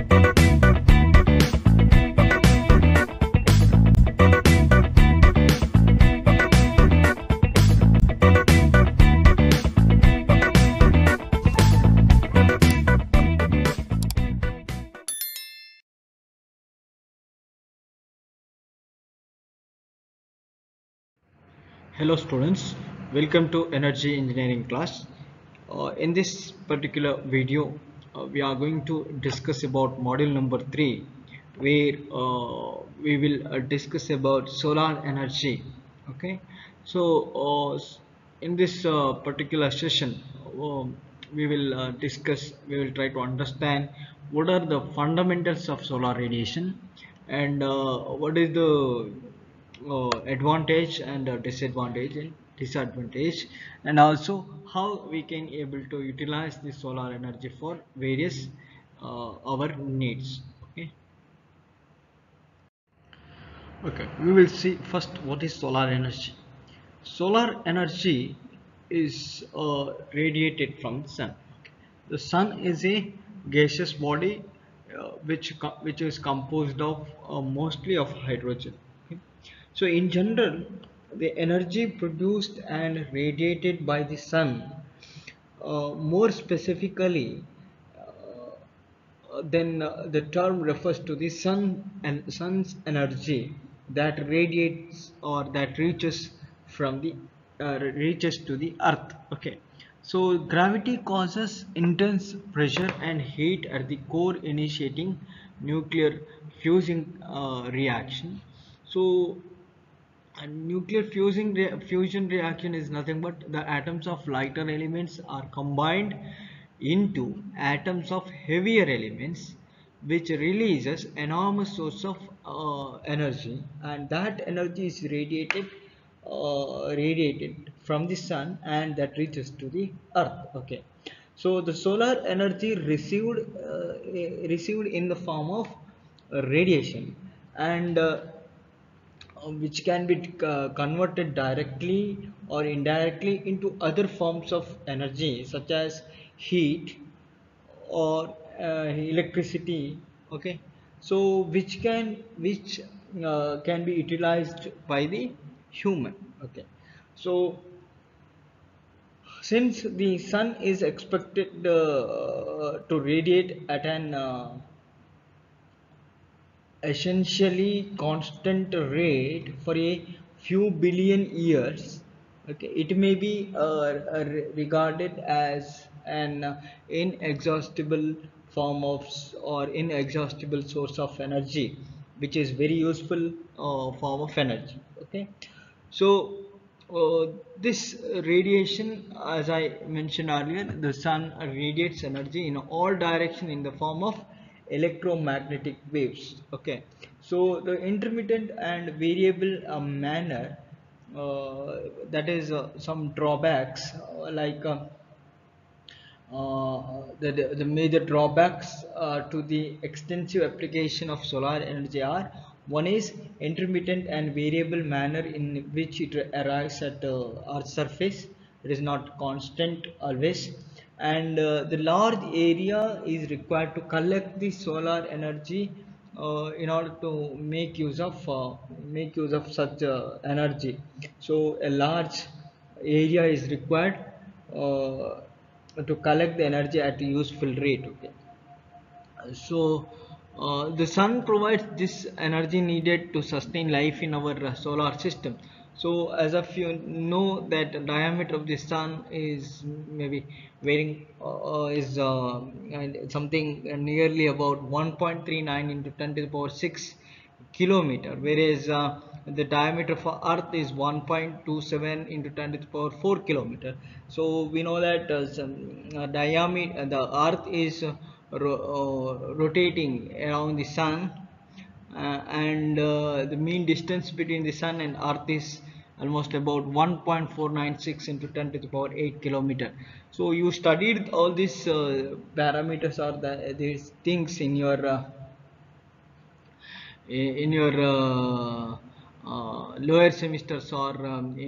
Hello students, welcome to energy engineering class. In this particular video we are going to discuss about module number 3, where we will discuss about solar energy. Okay, so in this particular session we will try to understand what are the fundamentals of solar radiation, and what is the advantage and disadvantage, and also how we can able to utilize the solar energy for various our needs. Okay, we will see first what is solar energy. Solar energy is radiated from the sun. Okay. The sun is a gaseous body which is composed of mostly of hydrogen. Okay. So in general, the energy produced and radiated by the sun, more specifically, then the term refers to the sun's energy that radiates or that reaches to the earth. Okay, so gravity causes intense pressure and heat at the core, initiating nuclear reaction. So a nuclear fusion reaction is nothing but the atoms of lighter elements are combined into atoms of heavier elements, which releases enormous source of energy, and that energy is radiated from the sun, and that reaches to the earth. Okay, so the solar energy received in the form of radiation, and which can be converted directly or indirectly into other forms of energy, such as heat or electricity. Okay, so which can be utilized by the human. Okay, so since the sun is expected to radiate at an essentially constant rate for a few billion years. Okay, it may be regarded as an inexhaustible form of or inexhaustible source of energy, which is very useful form of energy. Okay, so this radiation, as I mentioned earlier, the sun radiates energy in all direction in the form of electromagnetic waves. Okay, so the intermittent and variable manner, that is some drawbacks, the major drawbacks to the extensive application of solar energy are: one is intermittent and variable manner in which it arrives at Earth's surface. It is not constant always, and the large area is required to collect the solar energy in order to make use of such energy. So a large area is required to collect the energy at a useful rate. Okay, so the sun provides this energy needed to sustain life in our solar system. So as of you know that the diameter of the sun is maybe varying is and something nearly about 1.39 into 10 to the power 6 kilometer, whereas the diameter for earth is 1.27 into 10 to the power 4 kilometer. So we know that diameter the earth is rotating around the sun, and the mean distance between the sun and earth is almost about 1.496 into 10 to the power 8 kilometer. So you studied all these parameters or these things in your lower semesters, or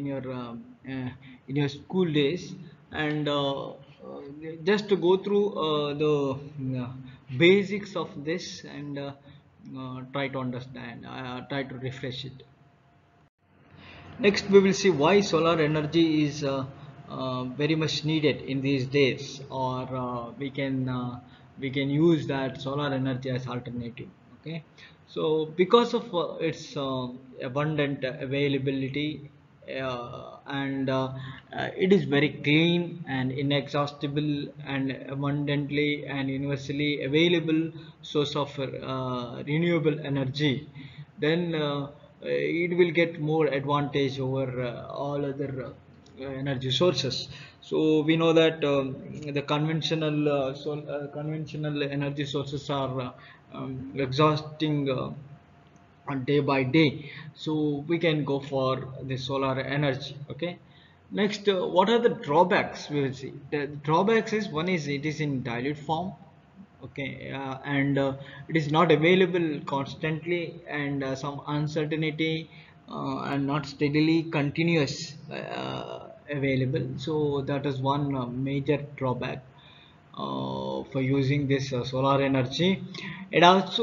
in your school days, and just to go through basics of this and try to understand, try to refresh it. Next, we will see why solar energy is very much needed in these days, or we can use that solar energy as alternative. Okay, so because of its abundant availability, and it is very clean and inexhaustible and abundantly and universally available source of renewable energy, then it will get more advantage over all other energy sources. So we know that the conventional energy sources are exhausting day by day, so we can go for the solar energy. Okay, next, what are the drawbacks? We will see the drawbacks is, one is it is in dilute form. Okay, and it is not available constantly, and some uncertainty, and not steadily continuous available. So that is one major drawback for using this solar energy. It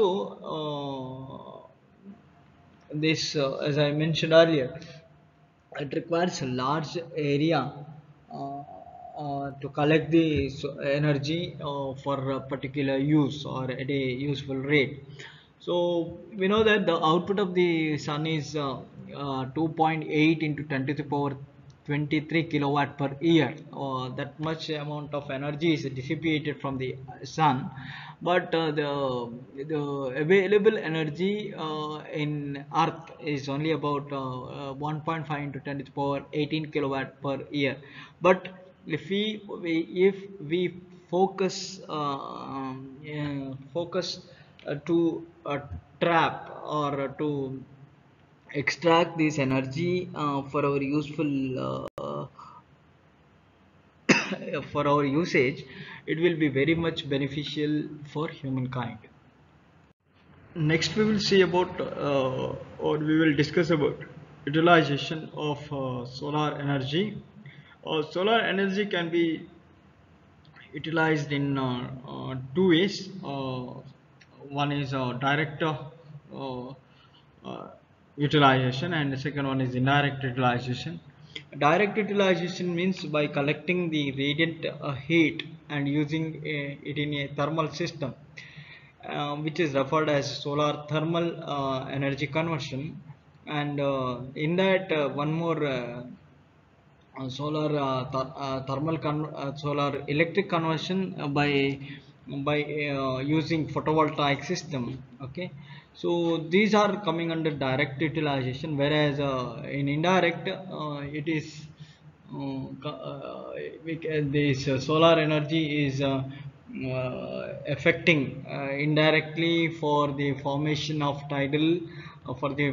also this as I mentioned earlier, it requires a large area to collect the energy for a particular use or at a useful rate. So we know that the output of the sun is 2.8 into 10 to the power 23 kilowatt per year. That much amount of energy is dissipated from the sun, but the available energy in Earth is only about 1.5 into 10 to the power 18 kilowatt per year. But if we focus focus to trap or to extract this energy for our useful for our usage, it will be very much beneficial for humankind. Next, we will see about or we will discuss about utilization of solar energy. Solar energy can be utilized in two ways. One is direct uh, utilization, and the second one is indirect utilization. Direct utilization means by collecting the radiant heat and using it in a thermal system, which is referred as solar thermal energy conversion. And in that, one more solar solar electric conversion by using photovoltaic system. Okay, so these are coming under direct utilization, whereas in indirect it is this solar energy is affecting indirectly for the formation of tidal, for the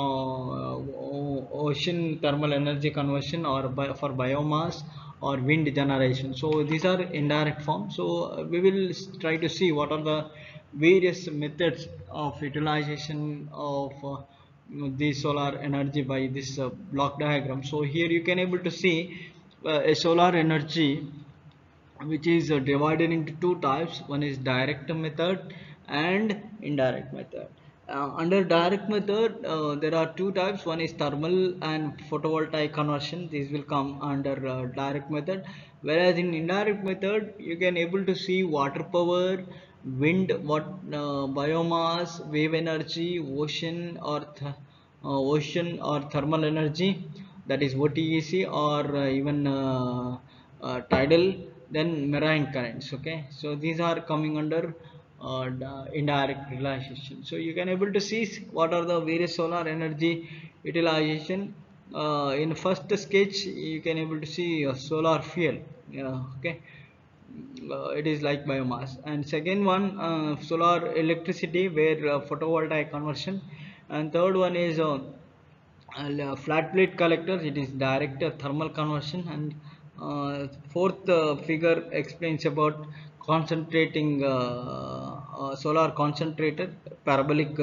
ocean thermal energy conversion, or for biomass or wind generation. So these are indirect forms. So we will try to see what are the various methods of utilization of the solar energy by this block diagram. So here you can able to see a solar energy which is divided into two types. One is direct method and indirect method. Under direct method, there are two types. One is thermal and photovoltaic conversion. These will come under direct method. Whereas in indirect method, you can able to see water power, wind, biomass, wave energy, ocean or thermal energy, that is OTEC, or even tidal, then marine currents. Okay, so these are coming under indirect utilization. So you can able to see what are the various solar energy utilization. In first sketch, you can able to see solar fuel. Okay, it is like biomass. And second one, solar electricity, where photovoltaic conversion. And third one is flat plate collectors, it is direct thermal conversion. And fourth figure explains about concentrating solar concentrator, parabolic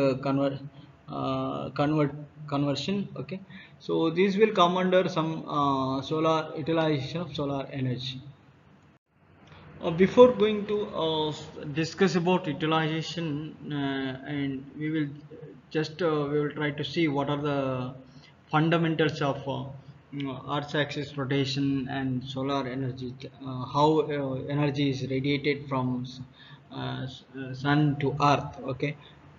conversion. Okay, so these will come under some solar utilization of solar energy. Before going to discuss about utilization, and we will we will try to see what are the fundamentals of Earth's axis rotation and solar energy, how energy is radiated from sun to Earth. Okay,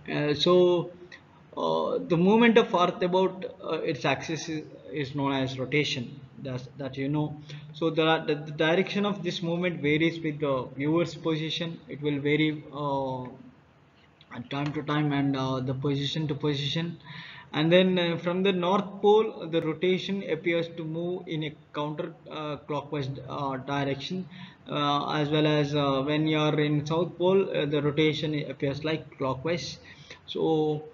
the movement of Earth about its axis is known as rotation. That you know. So the direction of this movement varies with the viewer's position. It will vary time to time and the position to position. And then from the north pole, the rotation appears to move in a counter clockwise direction, as well as when you are in south pole, the rotation appears like clockwise. So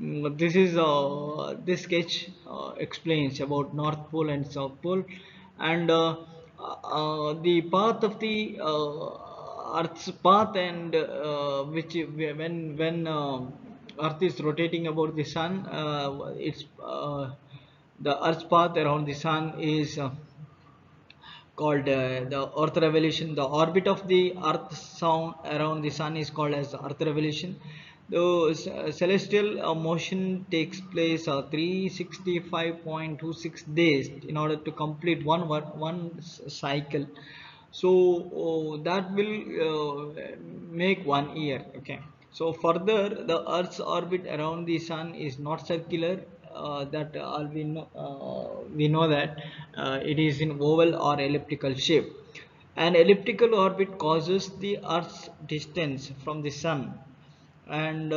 this sketch explains about north pole and south pole, and the path of the Earth's path, and which when Earth is rotating about the sun, it's the Earth's path around the sun is called the earth revolution. The orbit of the earth sound around the sun is called as earth revolution. The celestial motion takes place 365.26 days in order to complete one cycle. So that will make 1 year. Okay, so further, the earth's orbit around the sun is not circular. That we know that it is in oval or elliptical shape. An elliptical orbit causes the earth's distance from the sun and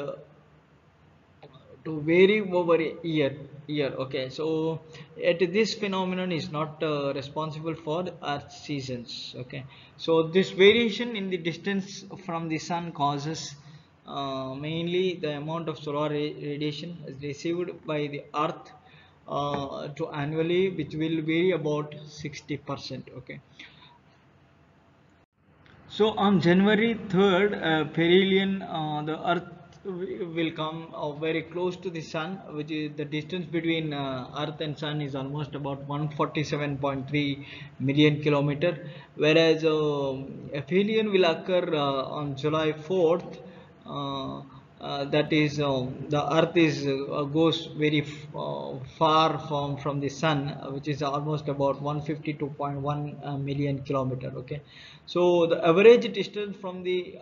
to vary over a year. Okay, so this phenomenon is not responsible for earth seasons. Okay, so this variation in the distance from the sun causes mainly the amount of solar radiation received by the earth to annually, which will vary about 60%. Okay, so on January 3rd, perihelion, the Earth will come very close to the Sun, which is the distance between Earth and Sun is almost about 147.3 million kilometer, whereas aphelion will occur on July 4th. That is, the Earth is goes very far from the Sun, which is almost about 152.1 million kilometer. Okay, so the average distance from the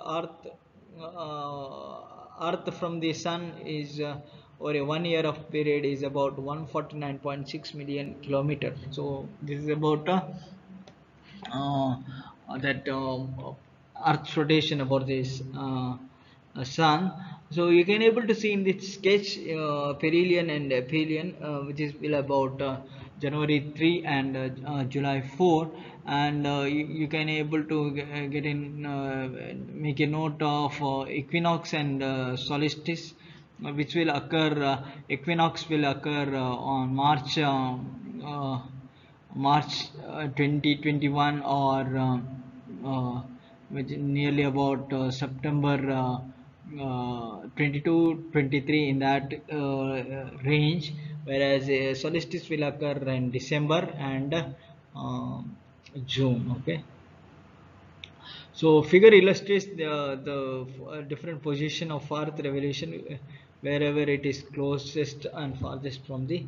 Earth from the Sun is over a 1 year of period is about 149.6 million kilometer. So this is about uh, that Earth's rotation about this sun. So you can able to see in this sketch perihelion and aphelion, which is will about January 3 and July 4, and you can able to get in make a note of equinox and solstice, which will occur. Equinox will occur on March 2021, or which nearly about September 22 23, in that range, whereas solstice will occur in December and June. Okay, so figure illustrates the different position of earth revolution wherever it is closest and farthest from the.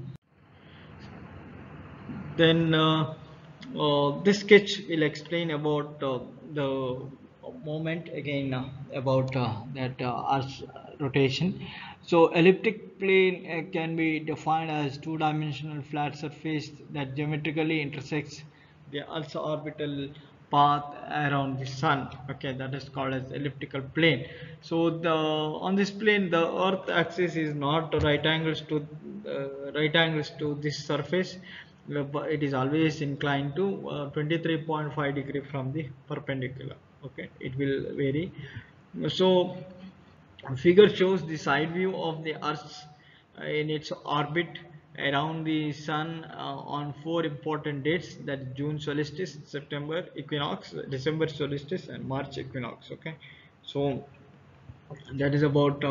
Then this sketch will explain about the moment again, about that Earth's rotation. So elliptic plane can be defined as two-dimensional flat surface that geometrically intersects the Earth's orbital path around the sun. Okay, that is called as elliptical plane. So the on this plane, the Earth axis is not right angles to this surface, but it is always inclined to 23.5 degree from the perpendicular. Okay, it will vary. So figure shows the side view of the Earth in its orbit around the sun on four important dates: that June solstice, September equinox, December solstice, and March equinox. Okay, so that is about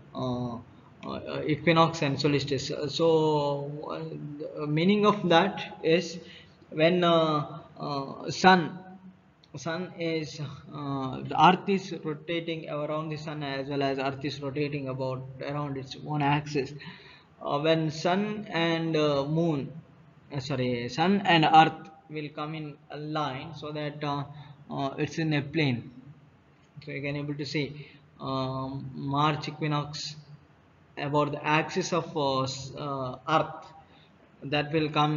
equinox and solstice. So the meaning of that is when sun sun is the earth is rotating around the sun, as well as earth is rotating about around its own axis. When sun and moon sorry, sun and earth will come in a line, so that it's in a plane. So you can able to see March equinox about the axis of earth, that will come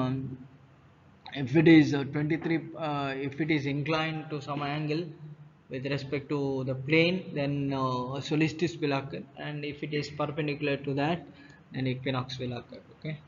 if it is 23 if it is inclined to some angle with respect to the plane, then solstice will occur, and if it is perpendicular to that, then equinox will occur. Okay,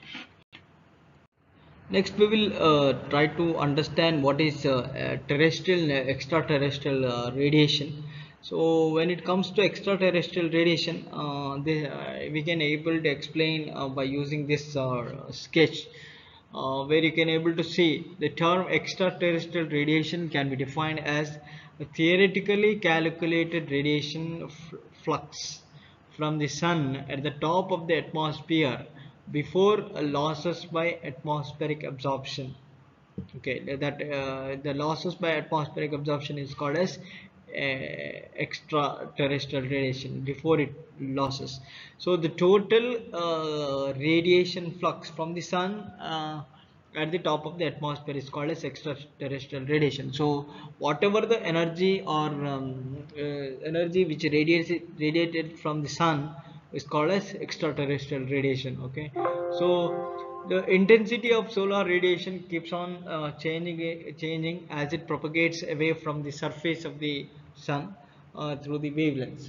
next we will try to understand what is terrestrial extraterrestrial radiation. So when it comes to extraterrestrial radiation, we can able to explain by using this sketch, where you can able to see the term extraterrestrial radiation can be defined as a theoretically calculated radiation flux from the sun at the top of the atmosphere before losses by atmospheric absorption. Okay, that the losses by atmospheric absorption is called as extraterrestrial radiation before it losses. So the total radiation flux from the sun at the top of the atmosphere is called as extraterrestrial radiation. So whatever the energy or energy which radiated from the sun is called as extraterrestrial radiation. Okay, so the intensity of solar radiation keeps on changing as it propagates away from the surface of the sun through the wavelengths.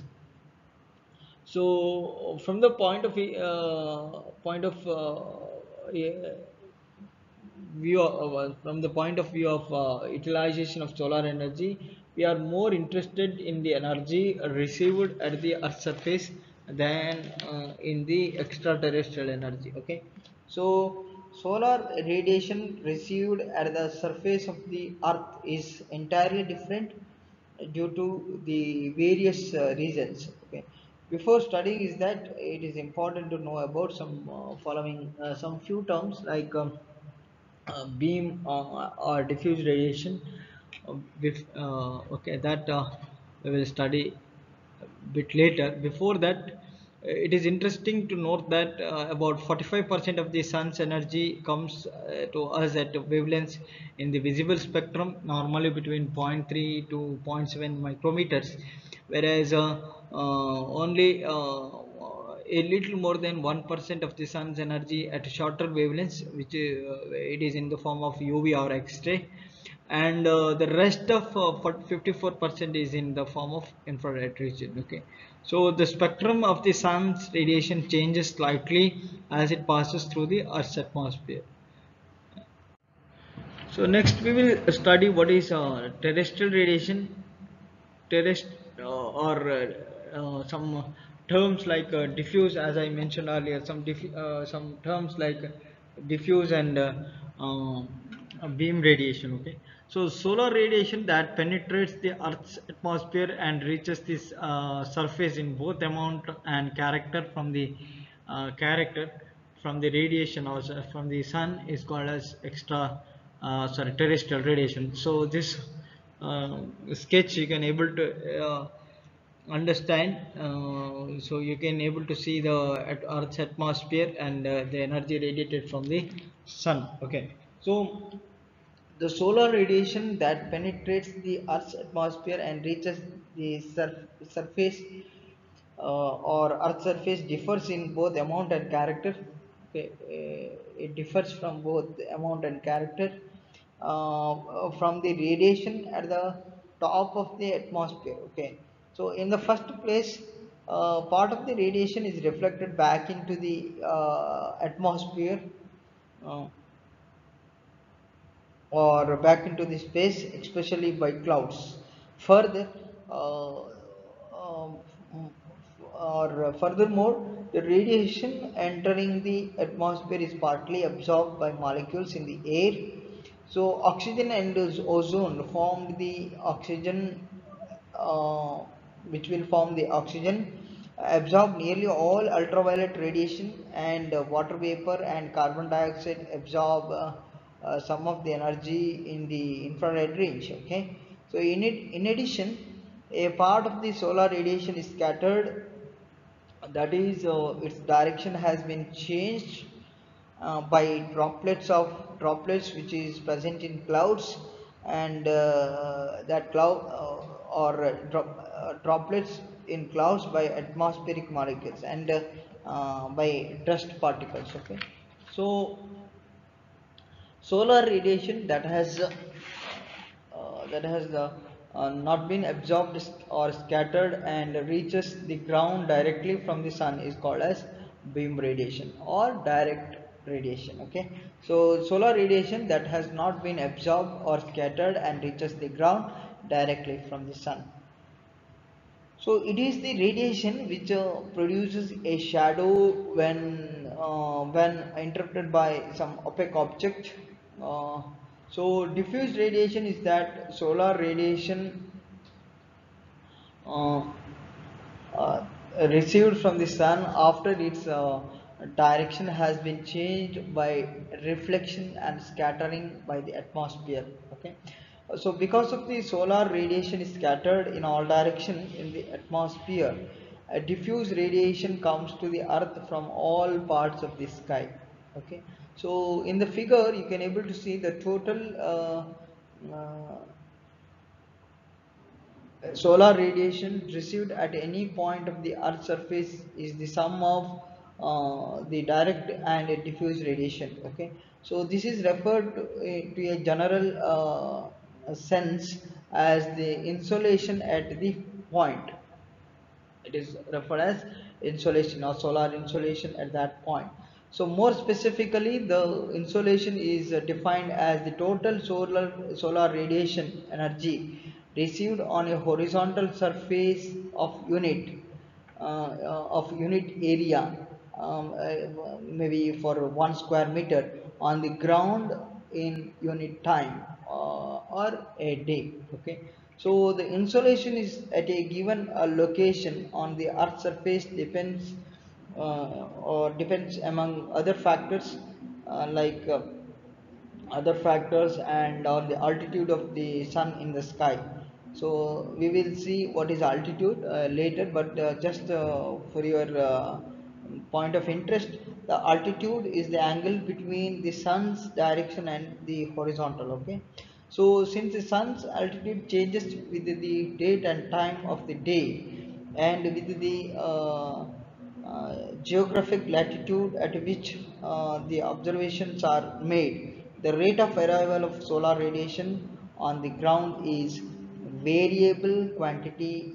So from the point of yeah, view from the point of view of utilization of solar energy, we are more interested in the energy received at the earth surface than in the extraterrestrial energy. Okay, so solar radiation received at the surface of the earth is entirely different due to the various reasons. Okay, before studying is that it is important to know about some following some few terms like beam or diffuse radiation. Okay, that we will study a bit later. Before that, it is interesting to note that about 45% of the sun's energy comes to us at wavelengths in the visible spectrum, normally between zero point 0.3 to zero point 0.7 micrometers, whereas only a little more than 1% of the sun's energy at shorter wavelengths, which it is in the form of UV or X-ray, and the rest of 54% is in the form of infrared region. Okay, so the spectrum of the sun's radiation changes slightly as it passes through the Earth's atmosphere. So next we will study what is terrestrial radiation. Or some terms like diffuse, as I mentioned earlier, some terms like diffuse and beam radiation. Okay, so solar radiation that penetrates the Earth's atmosphere and reaches this surface in both amount and character from the radiation or from the sun is called as terrestrial radiation. So this sketch you can able to understand, so you can able to see the Earth's atmosphere and the energy radiated from the sun. Okay, so the solar radiation that penetrates the Earth's atmosphere and reaches the surface or Earth surface differs in both amount and character. Okay, it differs from both amount and character from the radiation at the top of the atmosphere. Okay, so in the first place, part of the radiation is reflected back into the atmosphere. Uh, or back into the space, especially by clouds. Further, um, furthermore, the radiation entering the atmosphere is partly absorbed by molecules in the air. So, oxygen and ozone formed the oxygen, which will form the oxygen, absorb nearly all ultraviolet radiation, and water vapor and carbon dioxide absorb some of the energy in the infrared range. Okay, so in addition, a part of the solar radiation is scattered, that is its direction has been changed by droplets which is present in clouds, and that cloud or droplets in clouds by atmospheric molecules, and by dust particles. Okay, so solar radiation that has not been absorbed or scattered and reaches the ground directly from the sun is called as beam radiation or direct radiation. Okay, so solar radiation that has not been absorbed or scattered and reaches the ground directly from the sun. So it is the radiation which produces a shadow when interrupted by some opaque object. Uh, so diffuse radiation is that solar radiation uh, uh, received from the sun after its direction has been changed by reflection and scattering by the atmosphere. Okay, so because of the solar radiation is scattered in all direction in the atmosphere, a diffuse radiation comes to the earth from all parts of the sky. Okay, so in the figure you can able to see the total solar radiation received at any point of the earth's surface is the sum of the direct and diffuse radiation. Okay, so this is referred to a general sense as the insolation at the point. It is referred as insolation or solar insolation at that point. So more specifically, the insolation is defined as the total solar radiation energy received on a horizontal surface of unit area, maybe for 1 square meter on the ground in unit time or a day. Okay, so the insolation is at a given location on the earth surface depends among other factors, like other factors and on the altitude of the sun in the sky. So we will see what is altitude later, but just for your point of interest, the altitude is the angle between the sun's direction and the horizontal. Okay, so since the sun's altitude changes with the date and time of the day, and with the geographic latitude at which the observations are made, the rate of arrival of solar radiation on the ground is variable quantity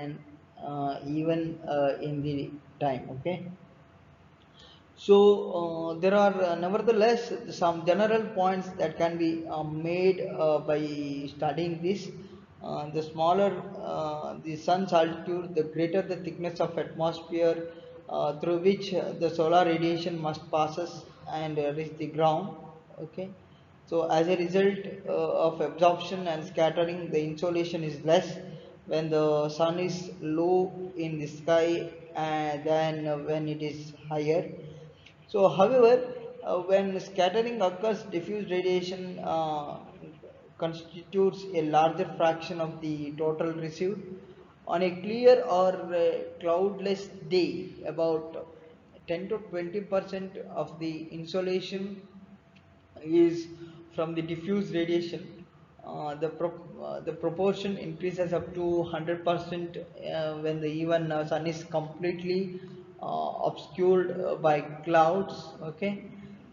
even in the time. Okay, so there are nevertheless some general points that can be made by studying this. The smaller the sun's altitude, the greater the thickness of atmosphere through which the solar radiation must passes and reach the ground. Okay, so as a result of absorption and scattering, the insolation is less when the sun is low in the sky than when it is higher. So, however, when scattering occurs, diffuse radiation constitutes a larger fraction of the total received. On a clear or cloudless day, about 10 to 20% of the insolation is from the diffuse radiation. The proportion increases up to 100% when the even sun is completely obscured by clouds. Okay,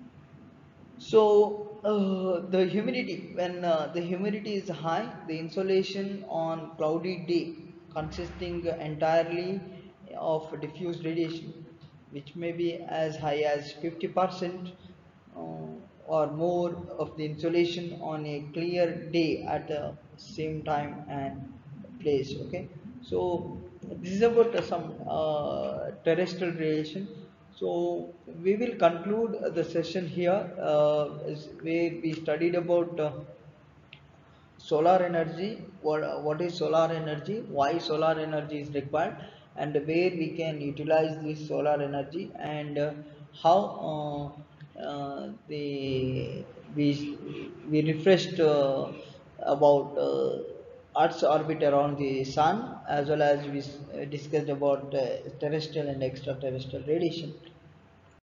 so the humidity, when the humidity is high, the insolation on cloudy day consisting entirely of diffuse radiation, which may be as high as 50% or more of the insolation on a clear day at the same time and place. Okay, so this is about some terrestrial radiation. So we will conclude the session here, where we studied about solar energy, what is solar energy, why solar energy is required, and where we can utilize this solar energy, and how we we refreshed about Earth's orbit around the sun, as well as we discussed about terrestrial and extraterrestrial radiation.